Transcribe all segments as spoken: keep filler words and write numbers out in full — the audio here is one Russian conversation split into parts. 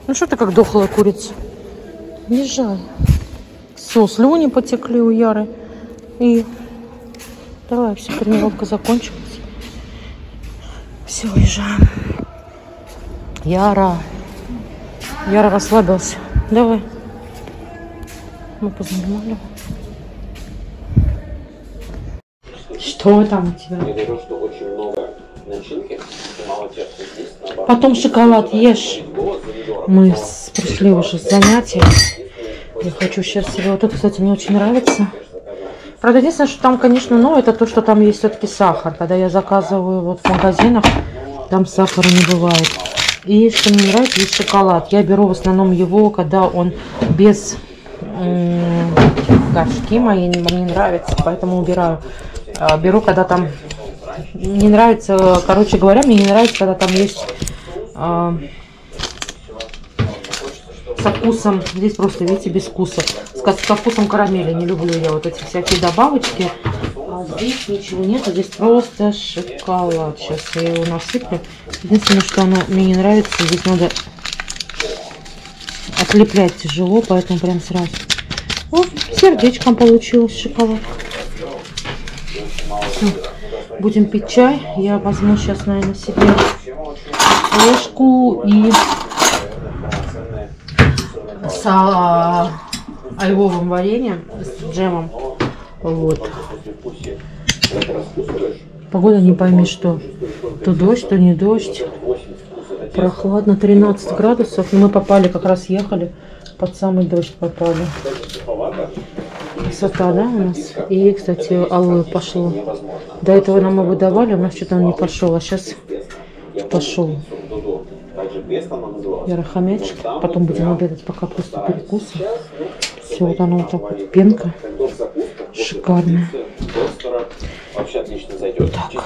Ну что ты как дохлая курица? Езжай. Все, слюни потекли у Яры. И давай, все, тренировка закончилась. Все, уезжаем. Яра. Яра расслабился. Давай. Мы познакомили. Что там у тебя? Я говорю, что очень много начинки. Потом шоколад ешь. Мы пришли уже с занятий. Я хочу сейчас себе... Вот это, кстати, мне очень нравится. Правда, единственное, что там, конечно, ну, это то, что там есть все-таки сахар. Когда я заказываю вот в магазинах, там сахара не бывает. И что мне нравится, есть шоколад. Я беру в основном его, когда он без м- горшки мои, мне не нравится, поэтому убираю. А, беру, когда там не нравится, короче говоря, мне не нравится, когда там есть а, со вкусом, здесь просто, видите, без вкуса, с, со вкусом карамели. Не люблю я вот эти всякие добавочки. А здесь ничего нет, а здесь просто шоколад. Сейчас я его насыплю. Единственное, что оно мне не нравится, здесь надо отлеплять тяжело, поэтому прям сразу. Вот, сердечком получилось шоколад. Все. Будем пить чай. Я возьму сейчас, наверное, себе ложку и с а, айвовым вареньем, с джемом. Вот. Погода не пойми что. То дождь, то не дождь. Прохладно, тринадцать градусов. Но мы попали, как раз ехали, под самый дождь попали. Красота, да, у нас? И, кстати, алоэ пошло. До этого нам его выдавали, у нас что-то он не пошел, а сейчас пошел. Яра хомячек. Потом будем обедать, пока просто перекусы. Все, вот оно вот так вот, пенка. Шикарная. Так.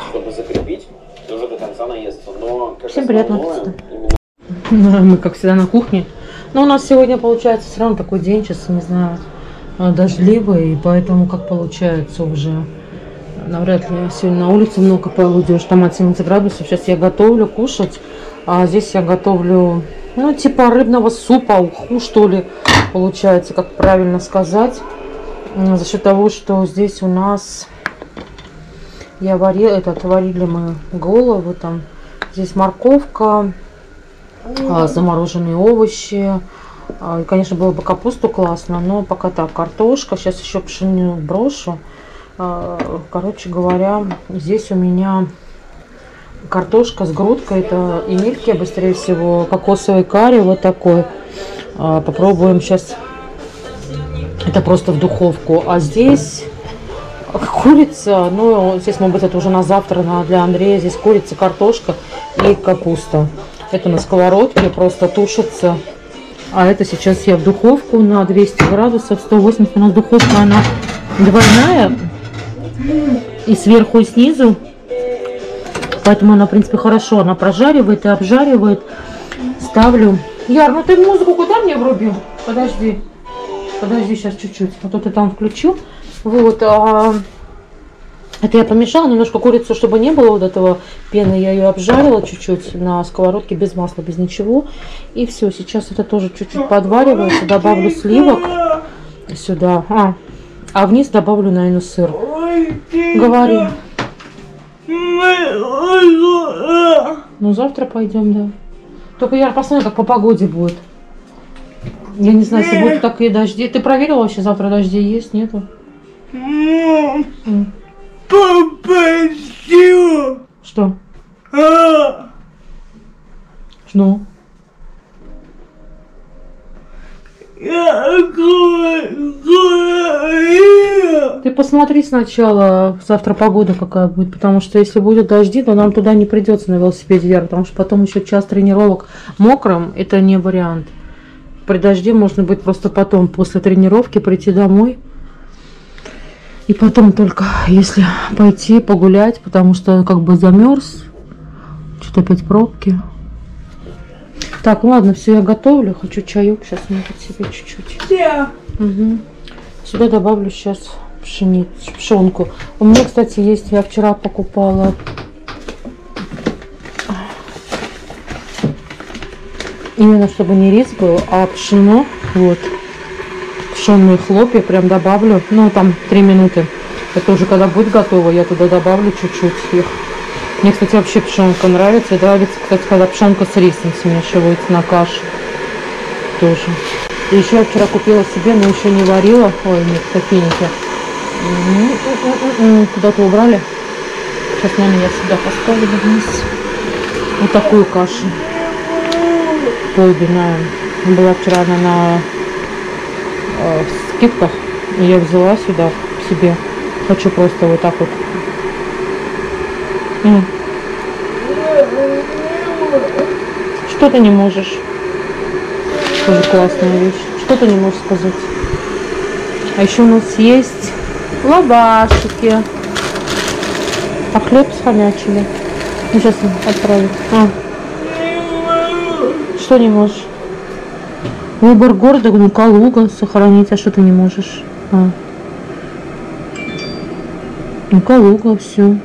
Всем приятного аппетита. Мы, как всегда, на кухне. Но у нас сегодня получается все равно такой день, сейчас, не знаю, дождливый, и поэтому как получается уже. Навряд ли сегодня на улице много пойдешь, там от семнадцати градусов. Сейчас я готовлю кушать, а здесь я готовлю, ну, типа рыбного супа, уху, что ли, получается, как правильно сказать. За счет того, что здесь у нас, я варила, этот, варили мы голову, там, здесь морковка, замороженные овощи. Конечно, было бы капусту классно, но пока так, картошка. Сейчас еще пшеню брошу. Короче говоря, здесь у меня картошка с грудкой. Это эмильки, быстрее всего, кокосовый карри, вот такой. Попробуем сейчас. Это просто в духовку. А здесь курица, ну, здесь, может быть, это уже на завтра для Андрея. Здесь курица, картошка и капуста. Это на сковородке просто тушится. А это сейчас я в духовку на двести градусов, сто восемьдесят. У нас духовка, она двойная. И сверху, и снизу. Поэтому она, в принципе, хорошо. Она прожаривает и обжаривает. Ставлю. Яр, ну ты музыку куда мне врубил? Подожди. Подожди, сейчас чуть-чуть. А то ты там включил. Вот. А... Это я помешала немножко курицу, чтобы не было вот этого пены. Я ее обжарила чуть-чуть на сковородке, без масла, без ничего. И все, сейчас это тоже чуть-чуть подваривается. Добавлю сливок сюда. А, а вниз добавлю, наверное, сыр. Говори. Ну, завтра пойдем, да. Только я посмотрю, как по погоде будет. Я не знаю, если будут такие дожди. Ты проверила вообще, завтра дожди есть, нету? Попадью. Что? А. Ну? Ты посмотри сначала, завтра погода какая будет, потому что если будет дожди, то нам туда не придется на велосипеде ехать, потому что потом еще час тренировок мокрым, это не вариант. При дожде можно будет просто потом, после тренировки, прийти домой. И потом только, если пойти погулять, потому что как бы замерз. Что-то опять пробки. Так, ладно, все, я готовлю. Хочу чаек. Сейчас надо себе чуть-чуть. Yeah. Угу. Сюда добавлю сейчас пшеницу, пшенку. У меня, кстати, есть, я вчера покупала Именно чтобы не рис был, а пшено. Вот. Пшенные хлопья прям добавлю. Ну, там три минуты. Это уже когда будет готово, я туда добавлю чуть-чуть их. Мне, кстати, вообще пшенка нравится. И нравится, кстати, когда пшенка с рисом смешивается на кашу. Тоже. И еще я вчера купила себе, но еще не варила. Ой, нет, кофейники. Куда-то убрали. Сейчас, наверное, я сюда поставлю вниз. Вот такую кашу. Полбиная. Была вчера она на э, скидках. И я взяла сюда к себе. Хочу просто вот так вот. М. Что ты не можешь? Тоже классная вещь. Что ты не можешь сказать? А еще у нас есть лавашики. А хлеб схомячили. Ну, сейчас отправим. А. Что не можешь? Выбор города, ну, Калуга сохранить, а что ты не можешь? А. Ну, Калуга, все.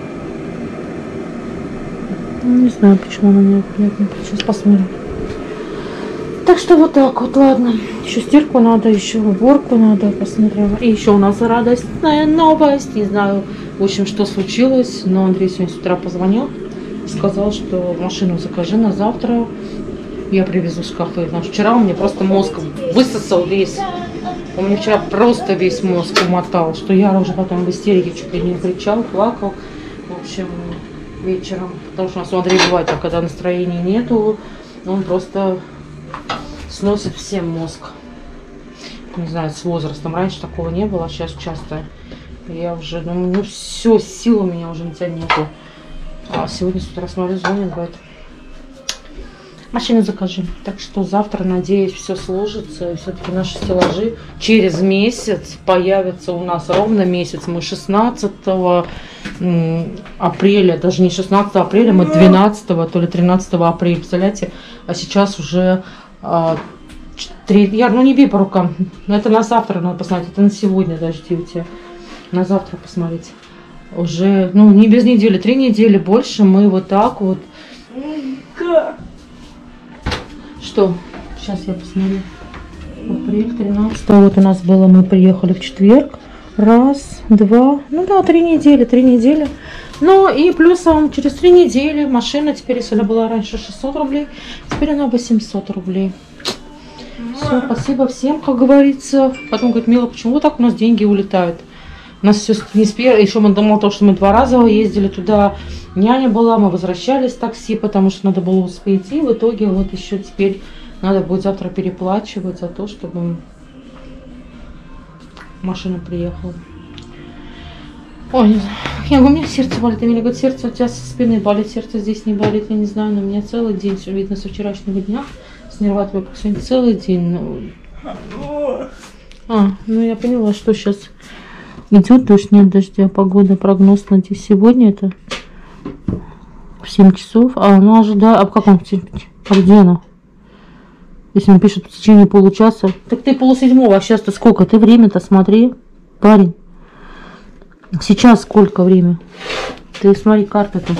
Не знаю, почему она не непонятно. Сейчас посмотрим. Так что вот так вот, ладно. Еще стирку надо, еще уборку надо, посмотрим. И еще у нас радостная новость. Не знаю, в общем, что случилось. Но Андрей сегодня с утра позвонил. Сказал, что машину закажи на завтра. Я привезу шкафы. Потому что вчера у меня просто мозг высосал весь. У меня вчера просто весь мозг умотал. Что я уже потом в истерике чуть ли не кричал, плакал. В общем, вечером. Потому что у нас у Андрея бывает, а когда настроения нету, он просто сносит всем мозг. Не знаю, с возрастом. Раньше такого не было, а сейчас часто. Я уже, ну, ну все, сил у меня уже на тебя нету. А сегодня с утра смотрю, звонит, говорит, машину закажи. Так что завтра, надеюсь, все сложится. И все-таки наши стеллажи через месяц появятся у нас ровно месяц. Мы шестнадцатого апреля, даже не шестнадцатого апреля, мы двенадцатого, то ли тринадцатого апреля, представляете? А сейчас уже а, три, я, ну не бей по рукам. Это на завтра надо посмотреть, это на сегодня дождите. На завтра посмотреть. Уже, ну не без недели, три недели больше мы вот так вот. Что? Сейчас я посмотрю. Апрель тринадцатого. Вот у нас было, мы приехали в четверг. Раз, два, ну да, три недели, три недели. Ну и плюсом через три недели машина теперь, если она была раньше шестьсот рублей, теперь она восемьсот рублей. Все, спасибо всем, как говорится. Потом говорит, Мила, почему так у нас деньги улетают? У нас все не спер... Еще мы думали, то, что мы два раза ездили туда. Няня была, мы возвращались в такси, потому что надо было успеть. И в итоге вот еще теперь надо будет завтра переплачивать за то, чтобы машина приехала. Ой, не знаю. Я говорю, у меня сердце болит. Эмилия говорит, сердце у тебя со спины болит, сердце здесь не болит. Я не знаю, но у меня целый день, все видно со вчерашнего дня. С нерватывой, сегодня целый день. Ну... А, ну я поняла, что сейчас... Идет дождь, нет дождя, погода, прогноз на сегодня это в семь часов. А, ну ожидаю, а в каком? А где она? Если он пишет в течение получаса. Так ты полседьмого, а сейчас-то сколько? Ты время-то смотри, парень. Сейчас сколько время? Ты смотри, карта-то.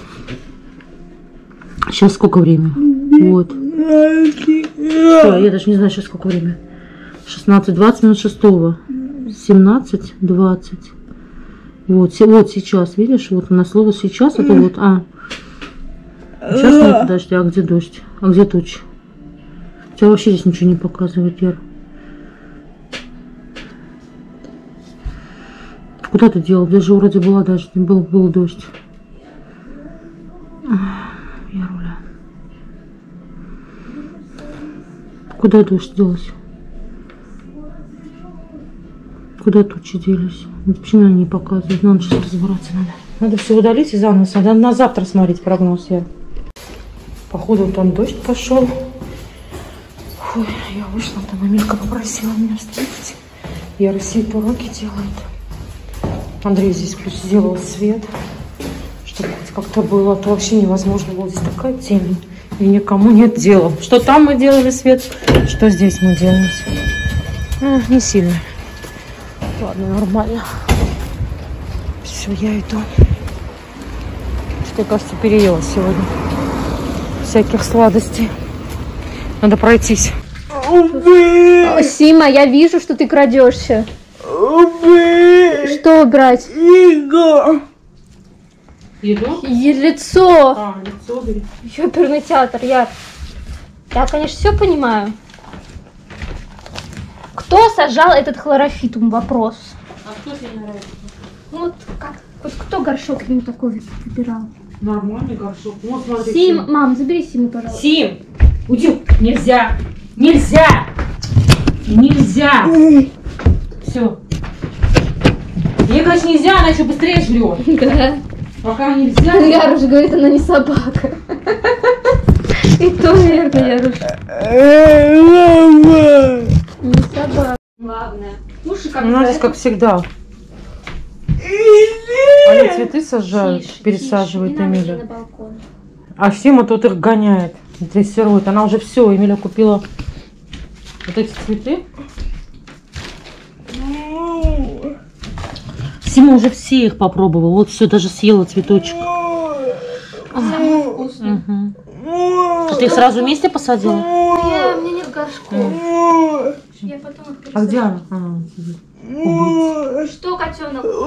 Сейчас сколько время? Вот. Все, я даже не знаю, сейчас сколько время. шестнадцать двадцать минут шестого. семнадцать двадцать. Вот, вот сейчас, видишь, вот у нас слово сейчас, это вот, а. Сейчас нет дождя, а где дождь? А где тучи? У тебя вообще здесь ничего не показывает, Яр. Куда ты делал? Даже вроде была дождь, был, был дождь. Яруля. Куда дождь делась? Куда тучи делись? Почему они не показывают? Надо сейчас разбираться надо. Надо все удалить и заново. Надо на завтра смотреть прогноз. Я. Походу там дождь пошел. Фу, я вышла, там Амелька попросила меня встретить. Я Россия уроки делает. Андрей здесь плюс сделал свет, чтобы хоть как-то было. А то вообще невозможно было. Здесь такая темень. И никому нет дела. Что там мы делали свет, что здесь мы делаем. Ну, не сильно. Ладно, нормально. Все, я иду. Что, кажется, переела сегодня. Всяких сладостей. Надо пройтись. Сима, я вижу, что ты крадешься. Что брать? Еду? Лицо. А, лицо бери. Оперный театр, я. Я, конечно, все понимаю. Кто сажал этот хлорофитум? Вопрос. А кто тебе не нравится? Ну вот как? Вот кто горшок ему такой выбирал? Нормальный горшок. Вот, смотри, Сим, Сим, мам, забери Симу, пожалуйста. Сим! Уйди! Нельзя! Нельзя! Нельзя! Все. Ей, конечно, нельзя, она еще быстрее жрет. Да. Пока нельзя. Яруш говорит, она не собака. И то верно, Яруш. Не собака. Главное. Уши как У нас здесь, как всегда. Они цветы сажают, Тише, пересаживает тише, не надо Эмиля. на балкон. А Сима тут их гоняет, дрессирует. Она уже все, Эмиля купила вот эти цветы. Сима уже все их попробовала. Вот все, даже съела цветочек. Самый вкусный. Угу. Ты их сразу вместе посадила? Я, у меня нет горшков. Я потом их А пересажу. где она? А, сидит. Убийца. Что, котенок? Ну,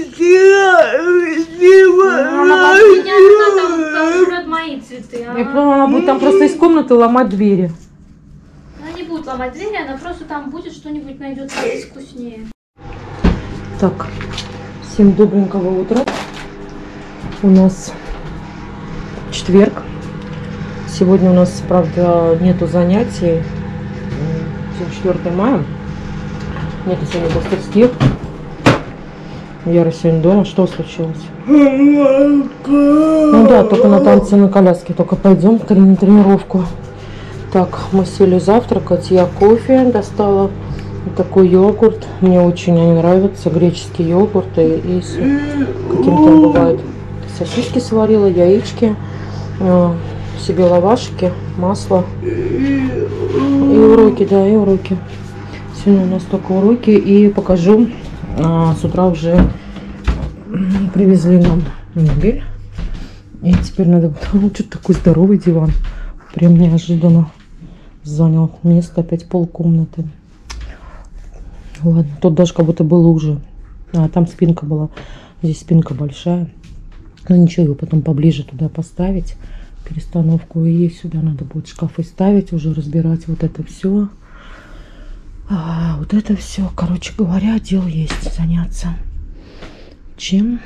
Она меня она там, там жрет мои цветы. И Она, потом она будет там просто из комнаты ломать двери. она не будет ломать двери, она просто там будет что-нибудь найдет вкуснее. Так, всем добренького утра. У нас четверг. Сегодня у нас, правда, нету занятий. четвёртое мая. Нету сегодня мастерских. Яра сегодня дома. Что случилось? Ну да, только на танцы на коляске. Только пойдем на тренировку. Так, мы сели завтракать. Я кофе достала. Вот такой йогурт. Мне очень они нравятся. Греческие йогурты. И с каким-то бывает. Сосиски сварила, яички. Себе лавашики, масло. И уроки, да, и уроки. Сегодня у нас только уроки. И покажу. А, с утра уже привезли нам мебель. И теперь надо... Что-то такой здоровый диван. Прям неожиданно занял место. Опять полкомнаты. Ладно, тут даже как будто было уже. А, там спинка была. Здесь спинка большая. Но ничего, его потом поближе туда поставить. Перестановку. И сюда надо будет шкафы ставить. Уже разбирать вот это все. А, вот это все. Короче говоря, дел есть заняться. Чем?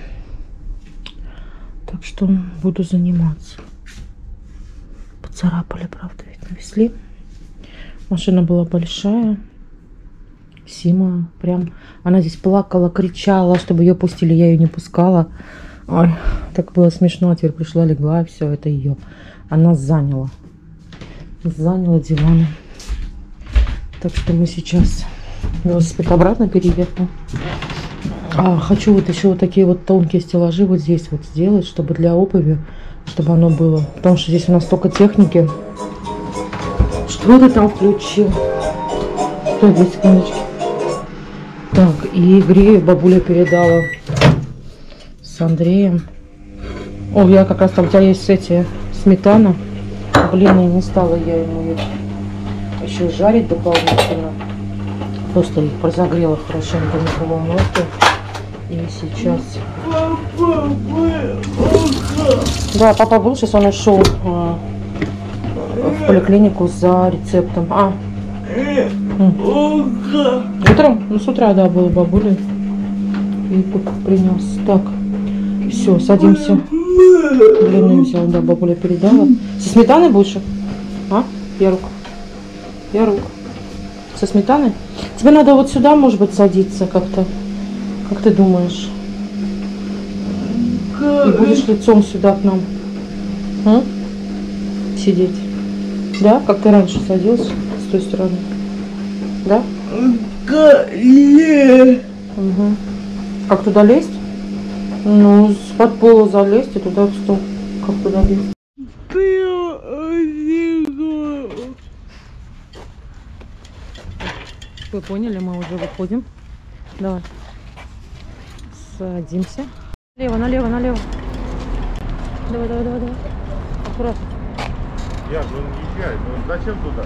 Так что буду заниматься. Поцарапали, правда, ведь навезли. Машина была большая. Сима прям... Она здесь плакала, кричала, чтобы ее пустили. Я ее не пускала. Ой, так было смешно. А теперь пришла, легла, и все, это ее. Она заняла. Заняла диван. Так что мы сейчас... Велосипед обратно переехал. А, хочу вот еще вот такие вот тонкие стеллажи вот здесь вот сделать, чтобы для обуви, чтобы оно было. Потому что здесь у нас столько техники. Что ты там включил? Стой, две секундочки. Так, и грею бабуля передала с Андреем. О, я как раз там, у тебя есть эти сметана. Блин, и не стала я ему их еще жарить дополнительно. Просто их разогрела хорошенько в микроволновке. И сейчас... Да, папа был, сейчас он ушел а, в поликлинику за рецептом. А. Утром? Ну, с утра, да, был бабуля. И принес. Так, все, садимся. Блин, взял, да, бабуля передала. Со сметаной больше? А? Я руку. Я руку. Со сметаной? Тебе надо вот сюда, может быть, садиться как-то. Как ты думаешь? И будешь лицом сюда к нам. А? Сидеть. Да? Как ты раньше садился с той стороны? Да? Угу. Как туда лезть? Ну, под пола залезть и туда в стол. Как туда лезть? Вы поняли, мы уже выходим. Давай. Садимся. Налево, налево, налево. Давай, давай, давай, давай. Аккуратно. Я, ну не езжай, ну зачем туда?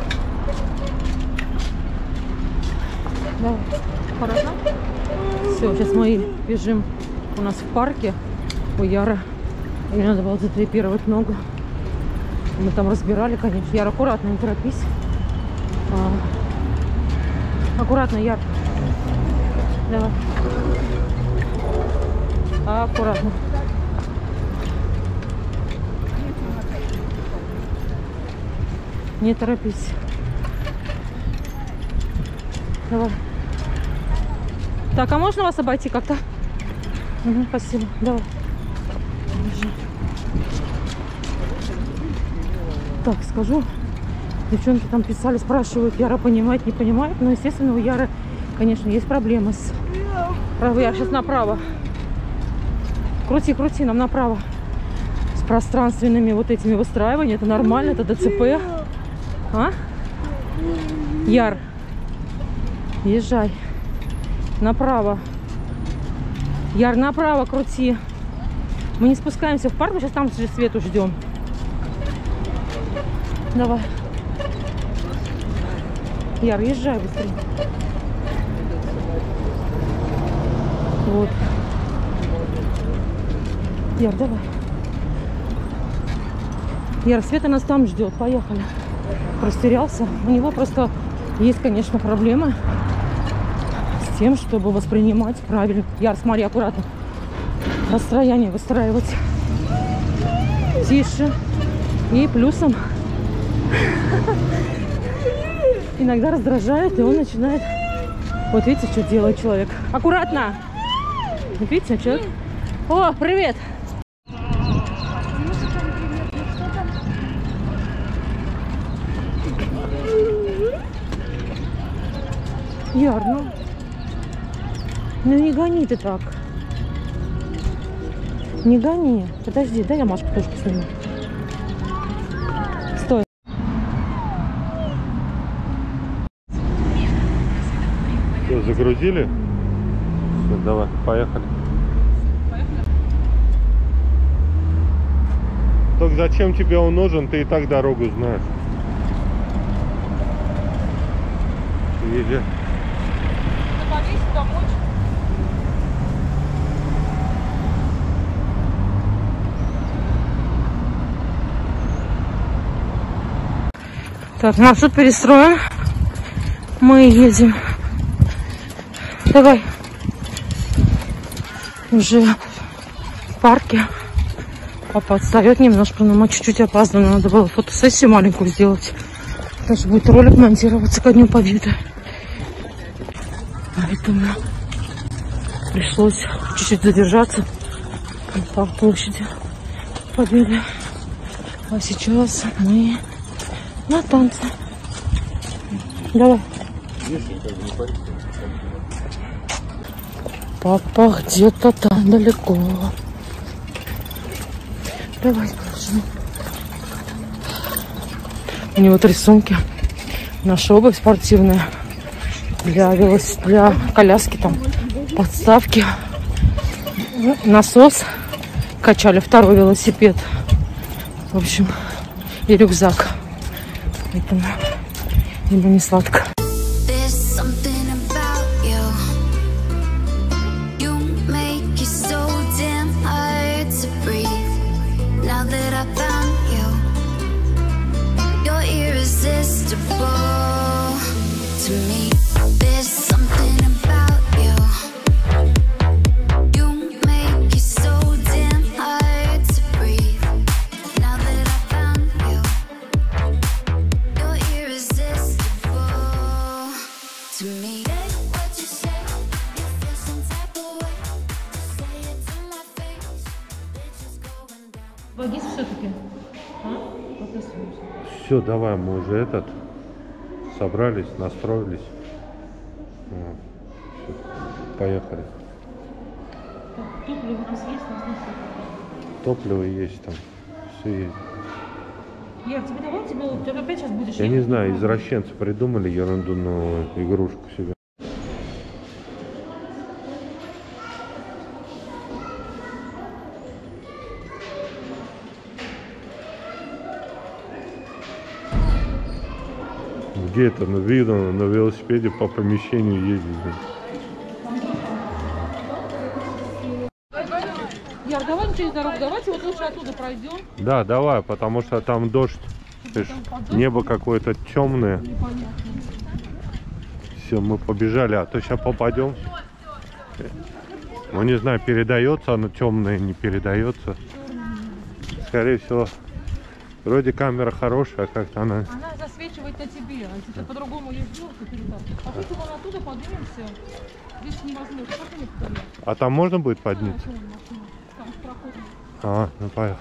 Давай, хорошо? Все, сейчас мы бежим у нас в парке у Яры. Мне надо было затрепировать ногу. Мы там разбирали, конечно. Яр, аккуратно, не торопись. А, аккуратно, Яр. Давай. Аккуратно. Не торопись. Давай. Так, а можно вас обойти как-то? Угу, спасибо. Давай. Так, скажу. Девчонки там писали, спрашивают, Яра понимает, не понимает. Но, естественно, у Яры, конечно, есть проблемы с... Яра, сейчас направо. Крути, крути, нам направо. С пространственными вот этими выстраиваниями. Это нормально, это ДЦП. А? Яр. Езжай. Направо. Яр, направо крути. Мы не спускаемся в парк, мы сейчас там Свету ждем. Давай. Яр, езжай быстрее. Вот. Яр, давай. Яр, Света нас там ждет. Поехали. Растерялся. У него просто есть, конечно, проблемы с тем, чтобы воспринимать правильно. Яр, смотри, аккуратно. Расстояние выстраивать. Тише. И плюсом иногда раздражает, и он начинает... Вот видите, что делает человек. Аккуратно! Вот видите, человек... О, привет! Яр, ну... Ну не гони ты так. Не гони. Подожди, дай я Машку тоже посниму. Стой. Все, загрузили? Все, давай, поехали. Поехали. Так зачем тебе он нужен? Ты и так дорогу знаешь. Езжай. Так, маршрут перестроен. Мы едем. Давай. Уже в парке. Папа отстает немножко, но мы чуть-чуть опаздываем. Надо было фотосессию маленькую сделать. Даже будет ролик монтироваться ко Дню Победы. Поэтому пришлось чуть-чуть задержаться по площади Победы. А сейчас мы на танцы. Давай. Папа где-то там далеко. Давай, положим. У него три сумки. Наша обувь спортивная. Для велос... для коляски там подставки. Насос. Качали второй велосипед. В общем, и рюкзак. Поэтому ему не сладко. Все-таки. А? Все, давай, мы уже этот собрались, настроились. Поехали. Так, топливо у нас есть, у нас нет. Топливо есть там. Все есть. Я тебе давал, тебе, ты опять сейчас будешь... Я не знаю, извращенцы придумали ерунду, но игрушку себе. Где это? Ну, видно, на велосипеде по помещению ездить. Яр, давай через дорогу, давайте вот лучше оттуда пройдем. Да, давай, потому что там дождь. Видишь, небо какое-то темное. Все, мы побежали, а то сейчас попадем. Ну, не знаю, передается оно темное, не передается. Скорее всего, вроде камера хорошая, как-то она... Она засвечивает на тебе, а если ты по-другому есть зорко передал. Пошли вон оттуда, поднимемся. Здесь невозможно. Как они туда? А там можно будет подняться? Там проход. А, ну поехали.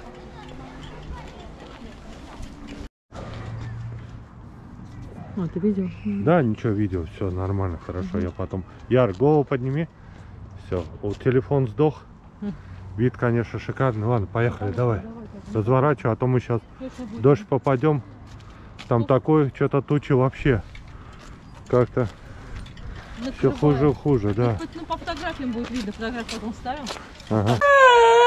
А, ты видел? Да, ничего, видел, все нормально, хорошо, я потом... Яр, голову подними. Все, у телефон сдох. Вид, конечно, шикарный. Ладно, поехали, давай. Разворачивай, а то мы сейчас в дождь попадем. Там такое, что-то тучи вообще. Как-то все хуже и хуже, да. Ну, по фотографиям будет видно, фотографию потом ставим. Ага.